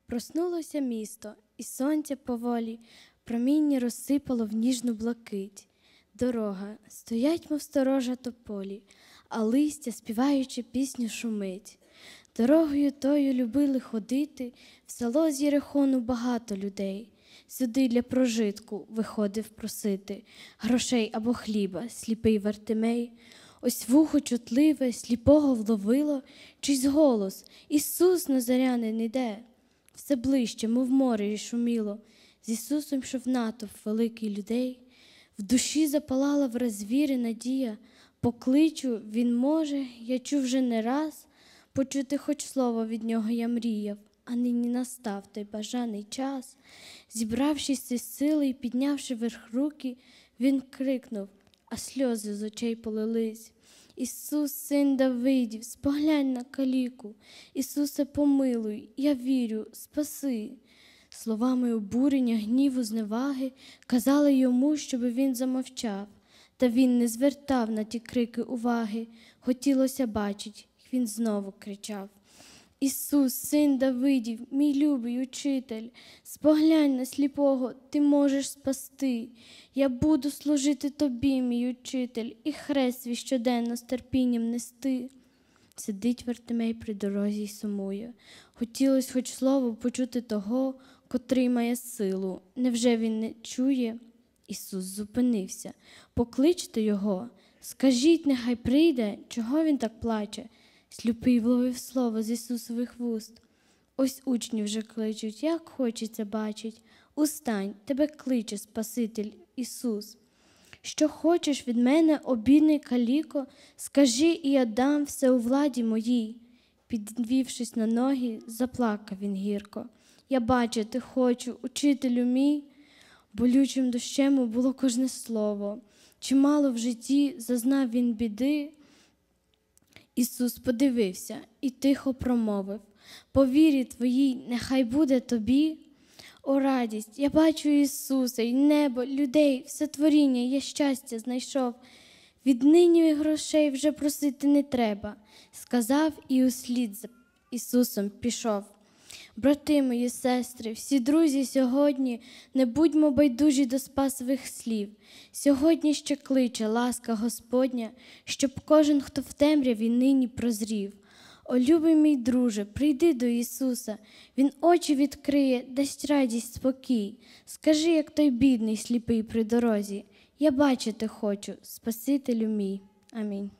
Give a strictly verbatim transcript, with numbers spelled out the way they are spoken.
Проснулося місто, і сонце поволі проміння розсипало в ніжну блакить. Дорога, стоять, мов сторожа тополі, а листя, співаючи пісню, шумить. Дорогою тою любили ходити, в село з Єрихону багато людей. Сюди для прожитку виходив просити грошей або хліба сліпий Вартимей. Ось вухо чутливе сліпого вловило чийсь голос: Ісус Назарянин іде. Все ближче, мов море, й шуміло. З Ісусом йшов натовп великий людей. В душі запалала враз віри надія. Покличу, Він може, я чув вже не раз. Почути хоч слово від Нього я мріяв, а нині настав той бажаний час. Зібравшись із сили і піднявши вверх руки, Він крикнув, а сльози з очей полились. Ісус, син Давидів, споглянь на каліку. Ісусе, помилуй, я вірю, спаси. Словами обурення, гніву, зневаги казали йому, щоби він замовчав. Та він не звертав на ті крики уваги. Хотілося бачить, як він знову кричав. Ісус, син Давидів, мій любий учитель, споглянь на сліпого, ти можеш спасти. Я буду служити тобі, мій учитель, і хрест свій щоденно з терпінням нести. Сидить Вартимей при дорозі й сумує. Хотілось хоч слово почути того, котрий має силу. Невже він не чує? Ісус зупинився. Покличте його, скажіть, нехай прийде, чого він так плаче? Сліпий вловив слово з Ісусових вуст. Ось учні вже кличуть, як хочеться бачить. Устань, тебе кличе Спаситель Ісус. Що хочеш від мене, обідний каліко, скажи, і я дам все у владі моїй. Підвівшись на ноги, заплакав він гірко. Я бачити хочу, учителю мій. Болючим дощем було кожне слово. Чимало в житті зазнав він біди. Ісус подивився і тихо промовив: по вірі твоїй нехай буде тобі. О, радість, я бачу Ісуса, і небо, людей, все творіння, я щастя знайшов. Віднині грошей вже просити не треба, сказав і услід за Ісусом пішов. Брати мої, сестри, всі друзі сьогодні, не будьмо байдужі до Спасових слів. Сьогодні ще кличе ласка Господня, щоб кожен, хто в темряві, нині прозрів. О, любий мій друже, прийди до Ісуса, Він очі відкриє, дасть радість, спокій. Скажи, як той бідний, сліпий при дорозі: я бачити хочу, Спасителю мій. Амінь.